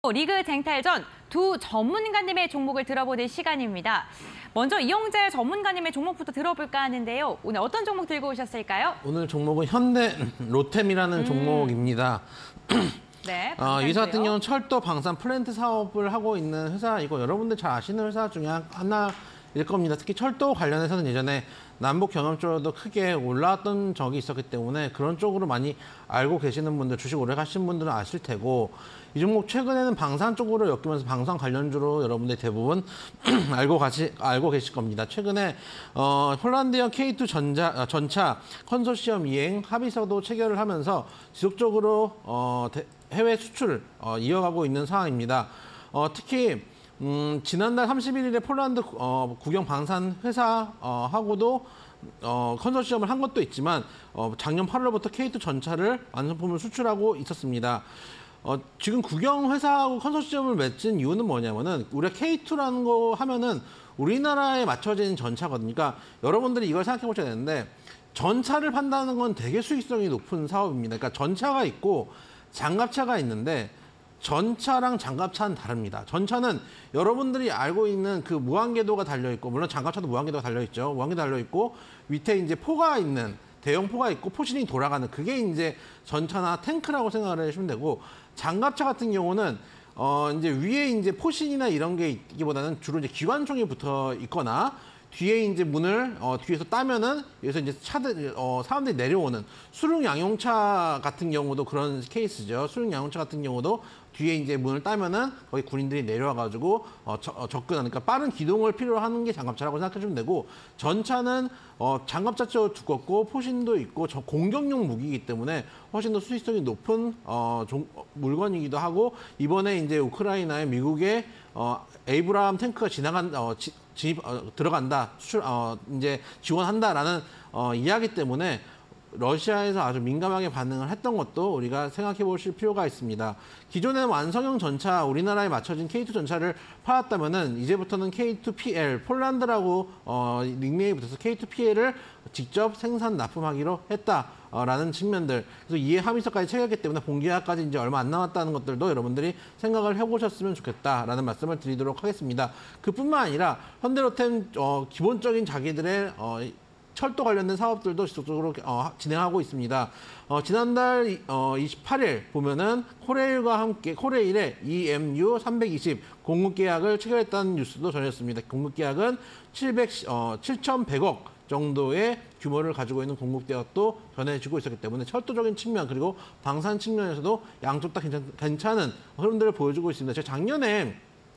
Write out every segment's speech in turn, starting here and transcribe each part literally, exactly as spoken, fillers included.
리그 쟁탈전 두 전문가님의 종목을 들어보는 시간입니다. 먼저 이영재 전문가님의 종목부터 들어볼까 하는데요. 오늘 어떤 종목 들고 오셨을까요? 오늘 종목은 현대 로템이라는 음. 종목입니다. 네. 어, 이 회사 같은 경우는 철도 방산 플랜트 사업을 하고 있는 회사이고 여러분들 잘 아시는 회사 중에 하나일 겁니다. 특히 철도 관련해서는 예전에 남북 경협조로도 크게 올라왔던 적이 있었기 때문에 그런 쪽으로 많이 알고 계시는 분들, 주식 오래 가신 분들은 아실 테고, 이 종목 최근에는 방산 쪽으로 엮이면서 방산 관련주로 여러분들 대부분 알고 가시 알고 계실 겁니다. 최근에 어, 홀란드형 케이 투 전자 전차 컨소시엄 이행 합의서도 체결을 하면서 지속적으로 어, 대, 해외 수출을 어, 이어가고 있는 상황입니다. 어, 특히 음, 지난달 삼십일 일에 폴란드 어, 국영 방산 회사하고도 어, 컨소시엄을 한 것도 있지만 어, 작년 팔월부터 케이 투 전차를 완성품을 수출하고 있었습니다. 어, 지금 국영 회사하고 컨소시엄을 맺은 이유는 뭐냐면은 우리가 케이 투라는 거 하면은 우리나라에 맞춰진 전차거든요. 그러니까 여러분들이 이걸 생각해 보셔야 되는데, 전차를 판다는 건 되게 수익성이 높은 사업입니다. 그러니까 전차가 있고 장갑차가 있는데 전차랑 장갑차는 다릅니다. 전차는 여러분들이 알고 있는 그 무한궤도가 달려있고, 물론 장갑차도 무한궤도가 달려있죠. 무한궤도 달려있고, 밑에 이제 포가 있는, 대형 포가 있고, 포신이 돌아가는, 그게 이제 전차나 탱크라고 생각을 하시면 되고, 장갑차 같은 경우는, 어, 이제 위에 이제 포신이나 이런 게 있기보다는 주로 이제 기관총이 붙어 있거나, 뒤에 이제 문을 어, 뒤에서 따면은 여기서 이제 차들 어, 사람들이 내려오는 수륙 양용차 같은 경우도 그런 케이스죠. 수륙 양용차 같은 경우도 뒤에 이제 문을 따면은 거기 군인들이 내려와가지고 어, 저, 어, 접근하는, 그러니까 빠른 기동을 필요로 하는 게 장갑차라고 생각해주면 되고, 전차는 어, 장갑차처럼 두껍고 포신도 있고 저 공격용 무기이기 때문에 훨씬 더 수익성이 높은 어, 종, 물건이기도 하고, 이번에 이제 우크라이나에 미국의 어, 에이브라함 탱크가 지나간 어, 지, 진입 어, 들어간다, 수출 어, 이제 지원한다라는 어, 이야기 때문에 러시아에서 아주 민감하게 반응을 했던 것도 우리가 생각해 보실 필요가 있습니다. 기존에는 완성형 전차, 우리나라에 맞춰진 케이 투 전차를 팔았다면은 이제부터는 케이 투 피 엘, 폴란드라고 어, 닉네임이 붙어서 케이 투 피 엘을 직접 생산 납품하기로 했다라는 측면들, 그래서 이해 합의서까지 체결했기 때문에 본계약까지 이제 얼마 안 남았다는 것들도 여러분들이 생각을 해보셨으면 좋겠다라는 말씀을 드리도록 하겠습니다. 그뿐만 아니라 현대로템 어, 기본적인 자기들의 어, 철도 관련된 사업들도 지속적으로 어, 진행하고 있습니다. 어, 지난달 어, 이십팔 일 보면은 코레일과 함께 코레일의 이 엠 유 삼백이십 공급 계약을 체결했다는 뉴스도 전했습니다. 공급 계약은 칠백, 어, 칠천백억 정도의 규모를 가지고 있는 공급 계약도 전해지고 있었기 때문에 철도적인 측면 그리고 방산 측면에서도 양쪽 다 괜찮, 괜찮은 흐름들을 보여주고 있습니다. 제가 작년에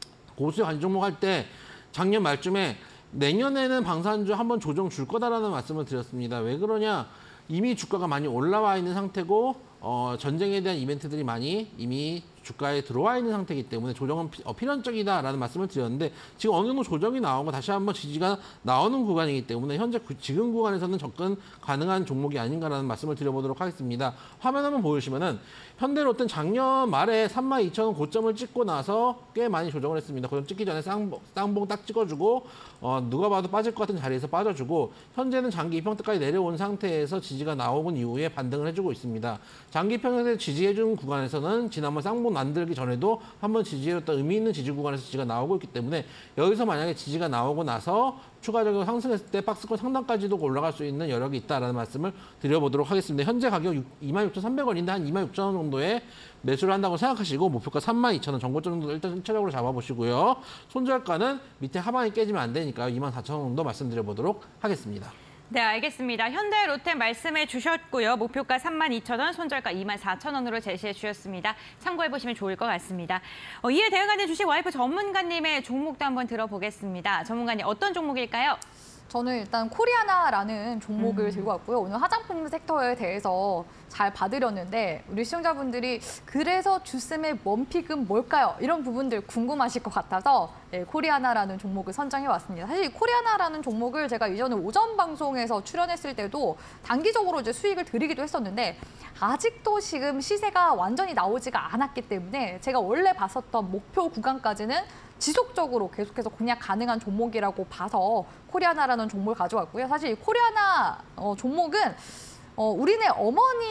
고수의 관심 종목 할 때 작년 말쯤에 내년에는 방산주 한번 조정 줄 거다라는 말씀을 드렸습니다. 왜 그러냐? 이미 주가가 많이 올라와 있는 상태고 어, 전쟁에 대한 이벤트들이 많이 이미 주가에 들어와 있는 상태이기 때문에 조정은 피, 어, 필연적이다라는 말씀을 드렸는데, 지금 어느 정도 조정이 나오고 다시 한번 지지가 나오는 구간이기 때문에 현재 구, 지금 구간에서는 접근 가능한 종목이 아닌가라는 말씀을 드려보도록 하겠습니다. 화면 한번 보시면은 현대로템 작년 말에 삼만 이천 원 고점을 찍고 나서 꽤 많이 조정을 했습니다. 고점 찍기 전에 쌍봉, 쌍봉 딱 찍어주고 어, 누가 봐도 빠질 것 같은 자리에서 빠져주고, 현재는 장기 이평대까지 내려온 상태에서 지지가 나오는 이후에 반등을 해주고 있습니다. 장기 평형대 지지해준 구간에서는 지난번 쌍봉 만들기 전에도 한번 지지해줬던 의미 있는 지지 구간에서 지지가 나오고 있기 때문에, 여기서 만약에 지지가 나오고 나서 추가적으로 상승했을 때 박스권 상단까지도 올라갈 수 있는 여력이 있다라는 말씀을 드려보도록 하겠습니다. 현재 가격 이만 육천삼백 원인데 한 이만 육천 원 정도에 매수를 한다고 생각하시고, 목표가 삼만 이천 원 정고점 정도 일단 전체적으로 잡아보시고요. 손절가는 밑에 하방이 깨지면 안 되니까 이만 사천 원 정도 말씀드려보도록 하겠습니다. 네, 알겠습니다. 현대로템 말씀해 주셨고요. 목표가 삼만 이천 원, 손절가 이만 사천 원으로 제시해 주셨습니다. 참고해보시면 좋을 것 같습니다. 어, 이에 대응하는 주식 와이프 전문가님의 종목도 한번 들어보겠습니다. 전문가님, 어떤 종목일까요? 저는 일단 코리아나라는 종목을 음. 들고 왔고요. 오늘 화장품 섹터에 대해서 잘 봐드렸는데 우리 시청자분들이 그래서 주쌤의 원픽은 뭘까요? 이런 부분들 궁금하실 것 같아서 네, 코리아나라는 종목을 선정해 왔습니다. 사실 코리아나라는 종목을 제가 이전에 오전 방송에서 출연했을 때도 단기적으로 이제 수익을 드리기도 했었는데, 아직도 지금 시세가 완전히 나오지가 않았기 때문에 제가 원래 봤었던 목표 구간까지는 지속적으로 계속해서 공략 가능한 종목이라고 봐서 코리아나라는 종목을 가져왔고요. 사실 이 코리아나 어, 종목은 어, 우리네 어머니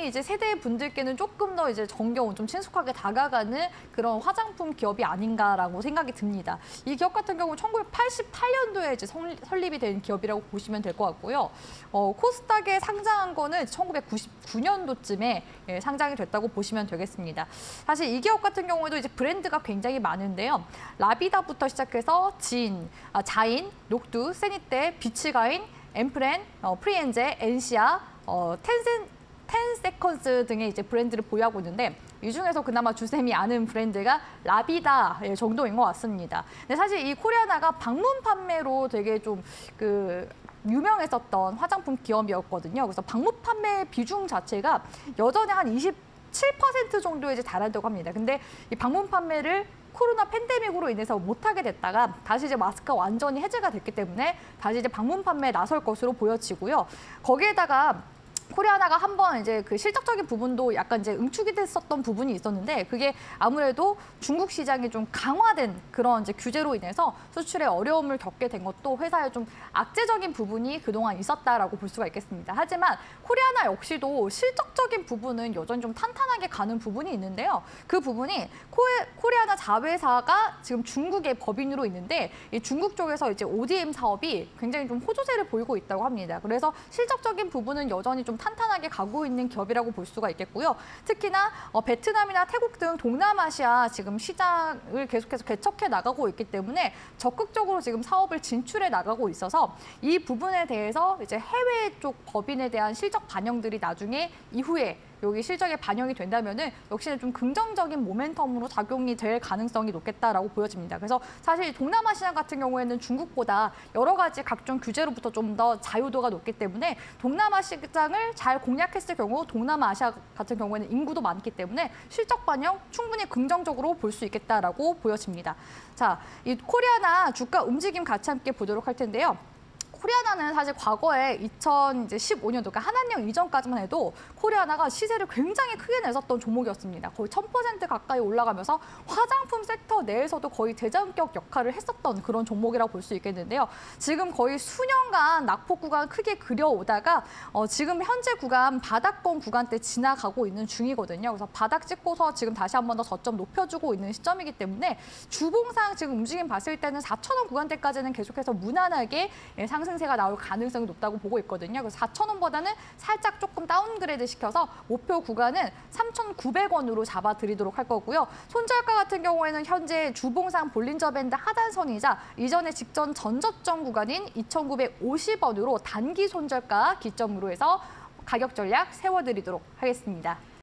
저희 이제 세대 분들께는 조금 더 이제 정겨운, 좀 친숙하게 다가가는 그런 화장품 기업이 아닌가라고 생각이 듭니다. 이 기업 같은 경우는 천구백팔십팔 년도에 이제 설립이 된 기업이라고 보시면 될 것 같고요. 어, 코스닥에 상장한 거는 천구백구십구 년도쯤에 예, 상장이 됐다고 보시면 되겠습니다. 사실 이 기업 같은 경우에도 이제 브랜드가 굉장히 많은데요. 라비다부터 시작해서 진, 아, 자인, 녹두, 세니떼, 비치가인, 엠프렌, 어, 프리엔제, 엔시아, 어, 텐센, 텐세컨스 등의 이제 브랜드를 보유하고 있는데 이 중에서 그나마 주쌤이 아는 브랜드가 라비다 정도인 것 같습니다. 근데 사실 이 코리아나가 방문 판매로 되게 좀 그 유명했었던 화장품 기업이었거든요. 그래서 방문 판매 비중 자체가 여전히 한 이십칠 퍼센트 정도에 이제 달한다고 합니다. 근데 이 방문 판매를 코로나 팬데믹으로 인해서 못하게 됐다가 다시 이제 마스크가 완전히 해제가 됐기 때문에 다시 이제 방문 판매에 나설 것으로 보여지고요. 거기에다가 코리아나가 한번 이제 그 실적적인 부분도 약간 이제 응축이 됐었던 부분이 있었는데 그게 아무래도 중국 시장이 좀 강화된 그런 이제 규제로 인해서 수출에 어려움을 겪게 된 것도 회사의 좀 악재적인 부분이 그동안 있었다라고 볼 수가 있겠습니다. 하지만 코리아나 역시도 실적적인 부분은 여전히 좀 탄탄하게 가는 부분이 있는데요. 그 부분이 코에, 코리아나 자회사가 지금 중국의 법인으로 있는데 이 중국 쪽에서 이제 오디엠 사업이 굉장히 좀 호조세를 보이고 있다고 합니다. 그래서 실적적인 부분은 여전히 좀 탄탄하게 가고 있는 기업이라고 볼 수가 있겠고요. 특히나 어, 베트남이나 태국 등 동남아시아 지금 시장을 계속해서 개척해 나가고 있기 때문에 적극적으로 지금 사업을 진출해 나가고 있어서 이 부분에 대해서 이제 해외 쪽 법인에 대한 실적 반영들이 나중에 이후에 여기 실적에 반영이 된다면은 역시나 좀 긍정적인 모멘텀으로 작용이 될 가능성이 높겠다라고 보여집니다. 그래서 사실 동남아 시장 같은 경우에는 중국보다 여러 가지 각종 규제로부터 좀 더 자유도가 높기 때문에 동남아 시장을 잘 공략했을 경우 동남아 아시아 같은 경우에는 인구도 많기 때문에 실적 반영 충분히 긍정적으로 볼 수 있겠다라고 보여집니다. 자, 이 코리아나 주가 움직임 같이 함께 보도록 할 텐데요. 코리아나는 사실 과거에 이천십오 년도, 그러니까 한한령 이전까지만 해도 코리아나가 시세를 굉장히 크게 내섰던 종목이었습니다. 거의 천 퍼센트 가까이 올라가면서 화장품 섹터 내에서도 거의 대장격 역할을 했었던 그런 종목이라고 볼 수 있겠는데요. 지금 거의 수년간 낙폭 구간 크게 그려오다가 어, 지금 현재 구간 바닥권 구간대 지나가고 있는 중이거든요. 그래서 바닥 찍고서 지금 다시 한 번 더 저점 높여주고 있는 시점이기 때문에 주봉상 지금 움직임 봤을 때는 사천 원 구간대까지는 계속해서 무난하게 상승 상승세가 나올 가능성이 높다고 보고 있거든요. 그래서 사천 원보다는 살짝 조금 다운그레이드 시켜서 목표 구간은 삼천구백 원으로 잡아드리도록 할 거고요. 손절가 같은 경우에는 현재 주봉상 볼린저 밴드 하단선이자 이전에 직전 전저점 구간인 이천구백오십 원으로 단기 손절가 기점으로 해서 가격 전략 세워드리도록 하겠습니다.